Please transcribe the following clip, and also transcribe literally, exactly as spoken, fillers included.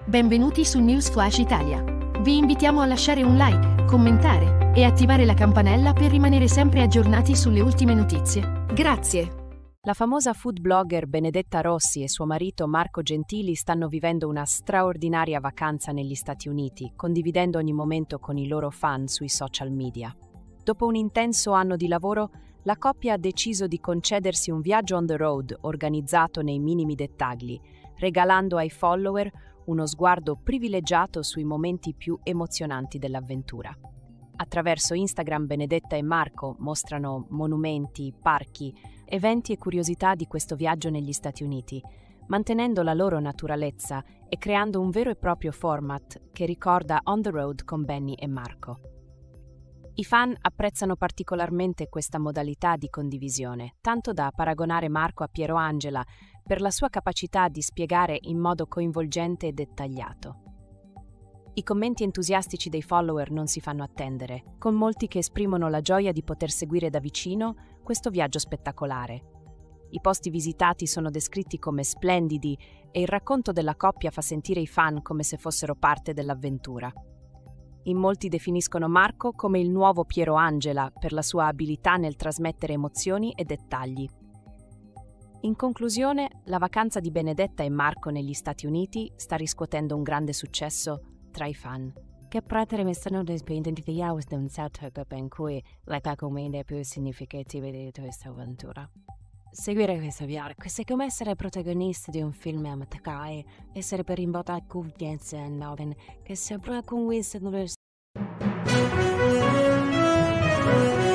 Benvenuti su News Flash Italia. Vi invitiamo a lasciare un like, commentare e attivare la campanella per rimanere sempre aggiornati sulle ultime notizie. Grazie. La famosa food blogger Benedetta Rossi e suo marito Marco Gentili stanno vivendo una straordinaria vacanza negli Stati Uniti, condividendo ogni momento con i loro fan sui social media. Dopo un intenso anno di lavoro, la coppia ha deciso di concedersi un viaggio on the road organizzato nei minimi dettagli, regalando ai follower uno sguardo privilegiato sui momenti più emozionanti dell'avventura. Attraverso Instagram Benedetta e Marco mostrano monumenti, parchi, eventi e curiosità di questo viaggio negli Stati Uniti, mantenendo la loro naturalezza e creando un vero e proprio format che ricorda On the Road con Benny e Marco. I fan apprezzano particolarmente questa modalità di condivisione, tanto da paragonare Marco a Piero Angela per la sua capacità di spiegare in modo coinvolgente e dettagliato. I commenti entusiastici dei follower non si fanno attendere, con molti che esprimono la gioia di poter seguire da vicino questo viaggio spettacolare. I posti visitati sono descritti come splendidi e il racconto della coppia fa sentire i fan come se fossero parte dell'avventura. In molti definiscono Marco come il nuovo Piero Angela per la sua abilità nel trasmettere emozioni e dettagli. In conclusione, la vacanza di Benedetta e Marco negli Stati Uniti sta riscuotendo un grande successo tra i fan. Che praticamente stanno identificando un setup in cui la commedia più significativa di questa avventura. Seguire questo viaggio, è come essere protagonista di un film amatoriale, essere per imbottare confidenza in Melvin, che sembra con questo